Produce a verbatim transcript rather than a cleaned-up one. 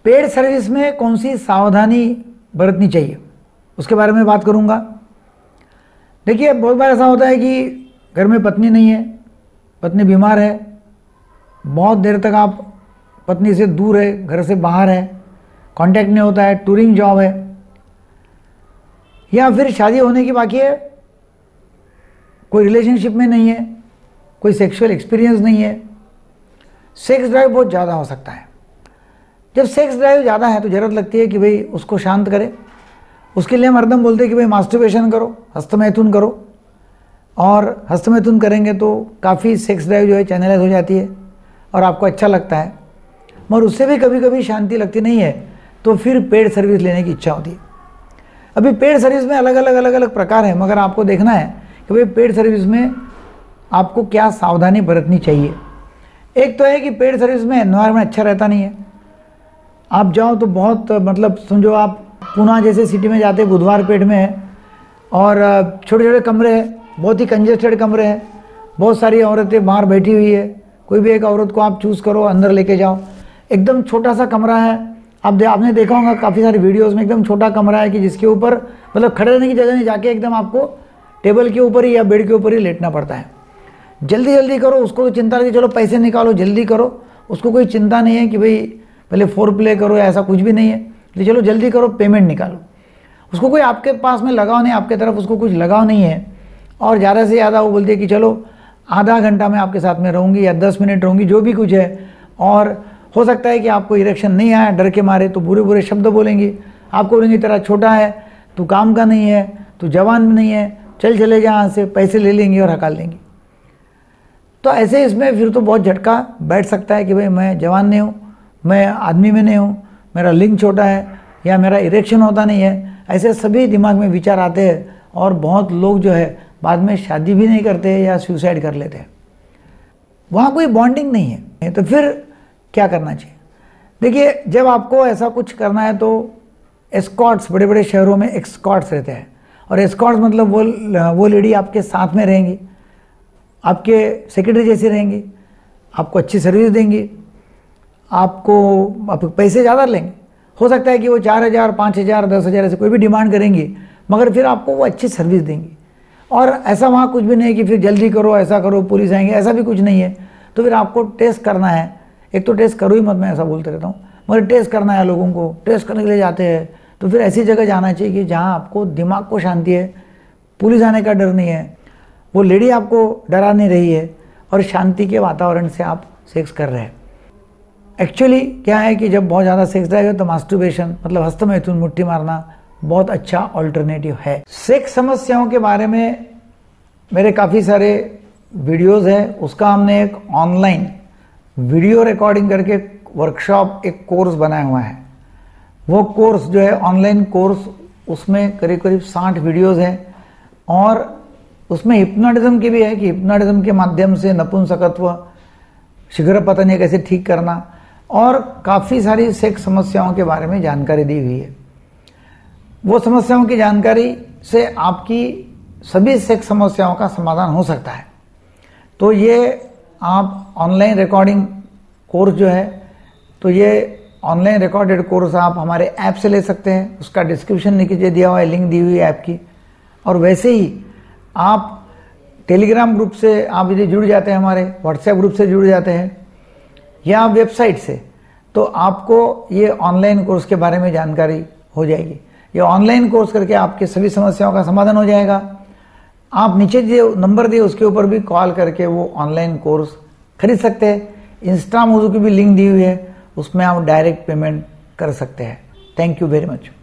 Paid service में कौन सी सावधानी बरतनी चाहिए उसके बारे में बात करूंगा। देखिए, बहुत बार ऐसा होता है कि घर में पत्नी नहीं है, पत्नी बीमार है, बहुत देर तक आप पत्नी से दूर है, घर से बाहर है, कांटेक्ट नहीं होता है, टूरिंग जॉब है, या फिर शादी होने की बाकी है, कोई रिलेशनशिप में नहीं है, कोई सेक्सुअल एक्सपीरियंस नहीं है, सेक्स ड्राइव बहुत ज़्यादा हो सकता है। जब सेक्स ड्राइव ज़्यादा है तो ज़रूरत लगती है कि भाई उसको शांत करें। उसके लिए हम हरदम बोलते हैं कि भाई मास्टरबेशन करो, हस्तमैथुन करो, और हस्तमैथुन करेंगे तो काफ़ी सेक्स ड्राइव जो है चैनलाइज हो जाती है और आपको अच्छा लगता है। मगर उससे भी कभी कभी शांति लगती नहीं है तो फिर पेड सर्विस लेने की इच्छा होती है। अभी पेड सर्विस में अलग अलग अलग अलग प्रकार है, मगर आपको देखना है कि भाई पेड सर्विस में आपको क्या सावधानी बरतनी चाहिए। एक तो है कि पेड सर्विस में एनवायरनमेंट अच्छा रहता नहीं है। आप जाओ तो बहुत, मतलब समझो आप पुणे जैसे सिटी में जाते, बुधवार पेट में है और छोटे छोटे कमरे हैं, बहुत ही कंजेस्टेड कमरे हैं, बहुत सारी औरतें बाहर बैठी हुई है, कोई भी एक औरत को आप चूज़ करो, अंदर लेके जाओ। एकदम छोटा सा कमरा है, आप दे, आपने देखा होगा काफ़ी सारी वीडियोस में, एकदम छोटा कमरा है कि जिसके ऊपर मतलब खड़े रहने की जगह नहीं, जाके एकदम आपको टेबल के ऊपर ही या बेड के ऊपर ही लेटना पड़ता है। जल्दी जल्दी करो, उसको तो चिंता नहीं, चलो पैसे निकालो जल्दी करो, उसको कोई चिंता नहीं है कि भाई पहले फोर प्ले करो, ऐसा कुछ भी नहीं है, तो चलो जल्दी करो, पेमेंट निकालो। उसको कोई आपके पास में लगाव नहीं, आपके तरफ उसको कुछ लगाव नहीं है, और ज़्यादा से ज़्यादा वो बोलती है कि चलो आधा घंटा मैं आपके साथ में रहूँगी या दस मिनट रहूँगी, जो भी कुछ है। और हो सकता है कि आपको इरेक्शन नहीं आया, डर के मारे तो बुरे बुरे शब्द बोलेंगी, आपको बोलेंगी तेरा छोटा है, तू काम का नहीं है, तू जवान नहीं है, चल चले जा यहाँ से, पैसे ले लेंगी और हकाल देंगी। तो ऐसे इसमें फिर तो बहुत झटका बैठ सकता है कि भाई मैं जवान नहीं हूँ, मैं आदमी में नहीं हूँ, मेरा लिंग छोटा है, या मेरा इरेक्शन होता नहीं है। ऐसे सभी दिमाग में विचार आते हैं और बहुत लोग जो है बाद में शादी भी नहीं करते या सुसाइड कर लेते हैं। वहाँ कोई बॉन्डिंग नहीं है, तो फिर क्या करना चाहिए। देखिए, जब आपको ऐसा कुछ करना है तो एस्कॉर्ट्स, बड़े बड़े शहरों में एस्कॉर्ट्स रहते हैं, और एस्कॉर्ट्स मतलब वो वो लेडी आपके साथ में रहेंगी, आपके सेक्रेटरी जैसी रहेंगी, आपको अच्छी सर्विस देंगी, आपको आप पैसे ज़्यादा लेंगे। हो सकता है कि वो चार हज़ार पाँच हज़ार दस हज़ार ऐसे कोई भी डिमांड करेंगी, मगर फिर आपको वो अच्छी सर्विस देंगी। और ऐसा वहाँ कुछ भी नहीं कि फिर जल्दी करो, ऐसा करो, पुलिस आएंगे, ऐसा भी कुछ नहीं है। तो फिर आपको टेस्ट करना है। एक तो टेस्ट करो ही मत, मैं ऐसा बोलते रहता हूँ, मगर टेस्ट करना है। लोगों को टेस्ट करने के लिए जाते हैं तो फिर ऐसी जगह जाना चाहिए कि जहाँ आपको दिमाग को शांति है, पुलिस आने का डर नहीं है, वो लेडी आपको डरा नहीं रही है, और शांति के वातावरण से आप सेक्स कर रहे हैं। एक्चुअली क्या है कि जब बहुत ज़्यादा सेक्स ड्राइव है तो मास्टरबेशन मतलब हस्तमैथुन, मुट्ठी मारना बहुत अच्छा ऑल्टरनेटिव है। सेक्स समस्याओं के बारे में मेरे काफ़ी सारे वीडियोस हैं, उसका हमने एक ऑनलाइन वीडियो रिकॉर्डिंग करके वर्कशॉप, एक कोर्स बनाया हुआ है। वो कोर्स जो है ऑनलाइन कोर्स, उसमें करीब करीब साठ वीडियोस हैं, और उसमें हिप्नोटिज्म की भी है कि हिप्नोटिज्म के माध्यम से नपुंसकत्व, शीघ्र पतन कैसे ठीक करना, और काफ़ी सारी सेक्स समस्याओं के बारे में जानकारी दी हुई है। वो समस्याओं की जानकारी से आपकी सभी सेक्स समस्याओं का समाधान हो सकता है। तो ये आप ऑनलाइन रिकॉर्डिंग कोर्स जो है, तो ये ऑनलाइन रिकॉर्डेड कोर्स आप हमारे ऐप से ले सकते हैं। उसका डिस्क्रिप्शन नीचे दिया हुआ है, लिंक दी हुई है ऐप की। और वैसे ही आप टेलीग्राम ग्रुप से आप यदि जुड़ जाते हैं, हमारे व्हाट्सएप ग्रुप से जुड़ जाते हैं, या वेबसाइट से, तो आपको ये ऑनलाइन कोर्स के बारे में जानकारी हो जाएगी। ये ऑनलाइन कोर्स करके आपके सभी समस्याओं का समाधान हो जाएगा। आप नीचे जो नंबर दिए उसके ऊपर भी कॉल करके वो ऑनलाइन कोर्स खरीद सकते हैं। इंस्टा मोजो की भी लिंक दी हुई है, उसमें आप डायरेक्ट पेमेंट कर सकते हैं। Thank you very much.